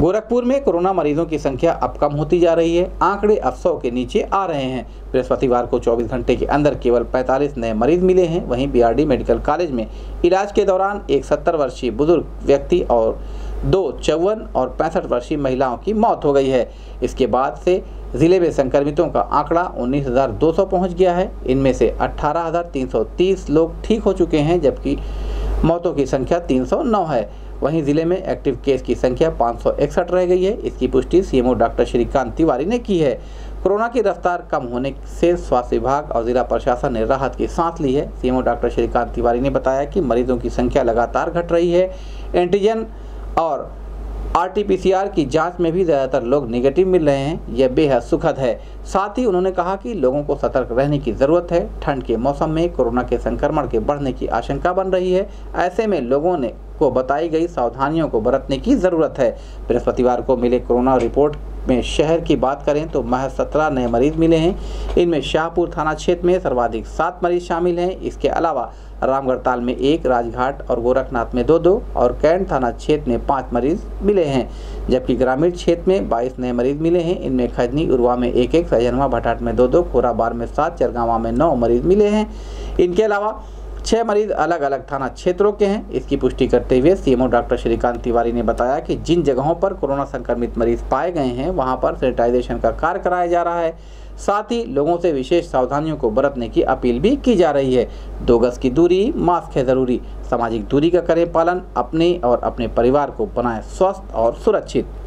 गोरखपुर में कोरोना मरीजों की संख्या अब कम होती जा रही है। आंकड़े अब 100 के नीचे आ रहे हैं। बृहस्पतिवार को 24 घंटे के अंदर केवल 45 नए मरीज मिले हैं। वहीं बीआरडी मेडिकल कॉलेज में इलाज के दौरान एक 70 वर्षीय बुजुर्ग व्यक्ति और 2 54 और 65 वर्षीय महिलाओं की मौत हो गई है। इसके बाद से जिले में संक्रमितों का आंकड़ा 19,200 पहुँच गया है। इनमें से 18,330 लोग ठीक हो चुके हैं, जबकि मौतों की संख्या 309 है। वहीं जिले में एक्टिव केस की संख्या 561 रह गई है। इसकी पुष्टि सीएमओ डॉक्टर श्रीकांत तिवारी ने की है। कोरोना की रफ्तार कम होने से स्वास्थ्य विभाग और जिला प्रशासन ने राहत की सांस ली है। सीएमओ डॉक्टर श्रीकांत तिवारी ने बताया कि मरीजों की संख्या लगातार घट रही है। एंटीजन और आरटीपीसीआर की जांच में भी ज़्यादातर लोग नेगेटिव मिल रहे हैं। यह बेहद सुखद है। साथ ही उन्होंने कहा कि लोगों को सतर्क रहने की ज़रूरत है। ठंड के मौसम में कोरोना के संक्रमण के बढ़ने की आशंका बन रही है। ऐसे में लोगों को बताई गई सावधानियों को बरतने की ज़रूरत है। बृहस्पतिवार को मिले कोरोना रिपोर्ट में शहर की बात करें तो महज 17 नए मरीज मिले हैं। इनमें शाहपुर थाना क्षेत्र में सर्वाधिक 7 मरीज शामिल हैं। इसके अलावा रामगढ़ताल में 1, राजघाट और गोरखनाथ में 2 और कैंट थाना क्षेत्र में 5 मरीज मिले हैं। जबकि ग्रामीण क्षेत्र में 22 नए मरीज मिले हैं। इनमें खजनी उरवा में 1, सजनवा भटाट में 2, खोराबार में 7, चरगावा में 9 मरीज मिले हैं। इनके अलावा 6 मरीज अलग अलग थाना क्षेत्रों के हैं। इसकी पुष्टि करते हुए सीएमओ डॉक्टर श्रीकांत तिवारी ने बताया कि जिन जगहों पर कोरोना संक्रमित मरीज पाए गए हैं वहां पर सैनिटाइजेशन का कार्य कराया जा रहा है। साथ ही लोगों से विशेष सावधानियों को बरतने की अपील भी की जा रही है। 2 गज की दूरी, मास्क है जरूरी, सामाजिक दूरी का करें पालन, अपने और अपने परिवार को बनाएं स्वस्थ और सुरक्षित।